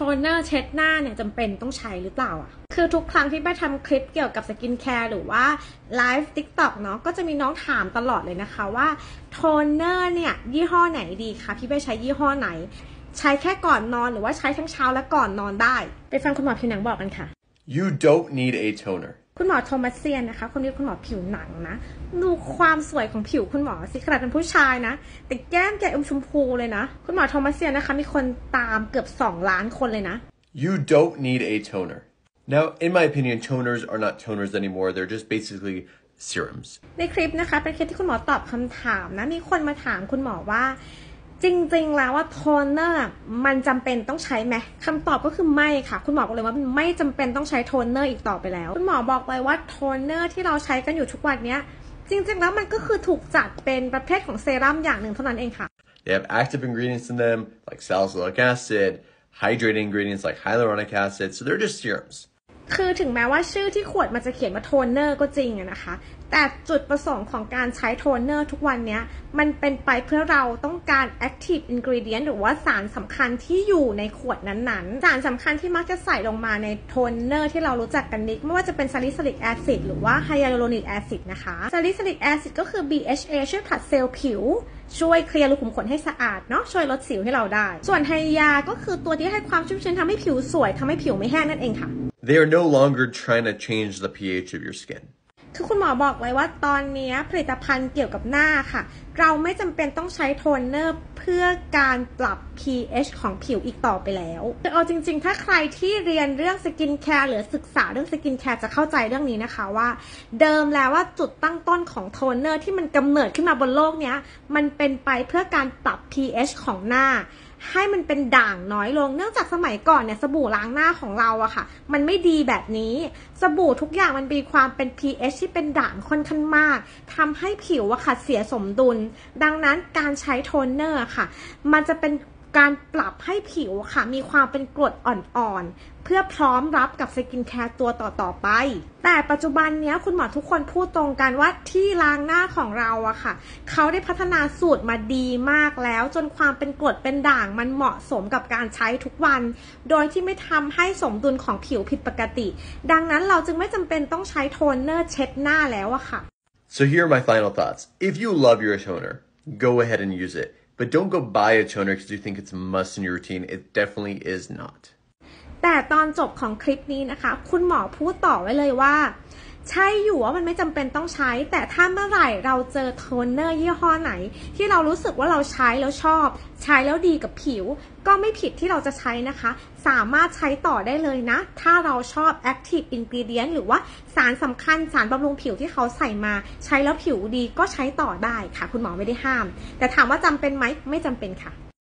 นเนอร์เช็ดหน้าเนี่ยจำเป็นต้องใช้หรือเปล่าอ่ะคือทุกครั้งที่ไปทำคลิปเกี่ยวกับสกินแคร์หรือว่าไลฟ์ TikTok เนาะก็จะมีน้องถามตลอดเลยนะคะว่าโทนเนอร์เนี่ยยี่ห้อไหนดีคะพี่ไปใช้ยี่ห้อไหนใช้แค่ก่อนนอนหรือว่าใช้ทั้งเช้าและก่อนนอนได้ไปฟังคุณหมอผิวหนังบอกกันค่ะ You don't need a toner คุณหมอโทมัสเซียนนะคะคนนี้คุณหมอผิวหนังนะดูความสวยของผิวคุณหมอสิขนาดเป็นผู้ชายนะแต่แก้มแกอมชมพูเลยนะคุณหมอโทมัสเซียนนะคะมีคนตามเกือบ2 ล้านคนเลยนะ You don't need a toner Now in my opinion toners are not toners anymore they're just basically serums ในคลิปนะคะเป็นคลิปที่คุณหมอตอบคำถามนะมีคนมาถามคุณหมอว่าจริงๆแล้วว่าโทนเนอร์มันจำเป็นต้องใช้ไหมคำตอบก็คือไม่ค่ะคุณหมอบอกเลยว่ามันไม่จำเป็นต้องใช้โทนเนอร์อีกต่อไปแล้วคุณหมอบอกเลยว่าโทนเนอร์ที่เราใช้กันอยู่ทุกวันนี้จริงๆแล้วมันก็คือถูกจัดเป็นประเภทของเซรั่มอย่างหนึ่งเท่านั้นเองค่ะ They have active ingredients in them like salicylic acid hydrating ingredients like hyaluronic acid so they're just serums คือถึงแม้ว่าชื่อที่ขวดมันจะเขียนว่าโทนเนอร์ก็จริงนะคะแต่จุดประสงค์ของการใช้โทนเนอร์ทุกวันนี้มันเป็นไปเพื่อเราต้องการ active ingredient หรือว่าสารสำคัญที่อยู่ในขวดนั้นๆสารสำคัญที่มักจะใส่ลงมาในโทนเนอร์ที่เรารู้จักกันนิดไม่ว่าจะเป็น salicylic acid หรือว่า hyaluronic acid นะคะ salicylic acid ก็คือ BHA ช่วยผลัดเซลล์ผิวช่วยเคลียร์รูขุมขนให้สะอาดเนาะช่วยลดสิวให้เราได้ส่วนไฮยาก็คือตัวที่ให้ความชุ่มชื้นทำให้ผิวสวยทำให้ผิวไม่แห้งนั่นเองค่ะ They are no longer trying to change the pH of your skin คือคุณหมอบอกไว้ว่าตอนนี้ผลิตภัณฑ์เกี่ยวกับหน้าค่ะเราไม่จำเป็นต้องใช้โทนเนอร์เพื่อการปรับ pH ของผิวอีกต่อไปแล้วเอาจริงๆถ้าใครที่เรียนเรื่องสกินแคร์หรือศึกษาเรื่องสกินแคร์จะเข้าใจเรื่องนี้นะคะว่าเดิมแล้วว่าจุดตั้งต้นของโทนเนอร์ที่มันกำเนิดขึ้นมาบนโลกนี้มันเป็นไปเพื่อการปรับ pH ของหน้าให้มันเป็นด่างน้อยลงเนื่องจากสมัยก่อนเนี่ยสบู่ล้างหน้าของเราอะค่ะมันไม่ดีแบบนี้สบู่ทุกอย่างมันมีความเป็น pH ที่เป็นด่างค่อนข้างมากทำให้ผิวอะค่ะเสียสมดุลดังนั้นการใช้โทนเนอร์ค่ะมันจะเป็นการปรับให้ผิวค่ะมีความเป็นกรดอ่อนๆเพื่อพร้อมรับกับสกินแคร์ตัวต่อๆไปแต่ปัจจุบันนี้คุณหมอทุกคนพูดตรงกันว่าที่ล้างหน้าของเราอะค่ะเขาได้พัฒนาสูตรมาดีมากแล้วจนความเป็นกรดเป็นด่างมันเหมาะสมกับการใช้ทุกวันโดยที่ไม่ทำให้สมดุลของผิวผิดปกติดังนั้นเราจึงไม่จำเป็นต้องใช้โทนเนอร์เช็ดหน้าแล้วอะค่ะ So here are my final thoughts if you love your toner go ahead and use it But don't go buy a toner because you think it's a must in your routine. It definitely is not. แต่ตอนจบของคลิปนี้นะคะคุณหมอพูดต่อไว้เลยว่าใช่อยู่ว่ามันไม่จำเป็นต้องใช้แต่ถ้าเมื่อไหร่เราเจอโทนเนอร์ยี่ห้อไหนที่เรารู้สึกว่าเราใช้แล้วชอบใช้แล้วดีกับผิวก็ไม่ผิดที่เราจะใช้นะคะสามารถใช้ต่อได้เลยนะถ้าเราชอบ active ingredient หรือว่าสารสำคัญสารบำรุงผิวที่เขาใส่มาใช้แล้วผิวดีก็ใช้ต่อได้ค่ะคุณหมอไม่ได้ห้ามแต่ถามว่าจำเป็นไหมไม่จำเป็นค่ะ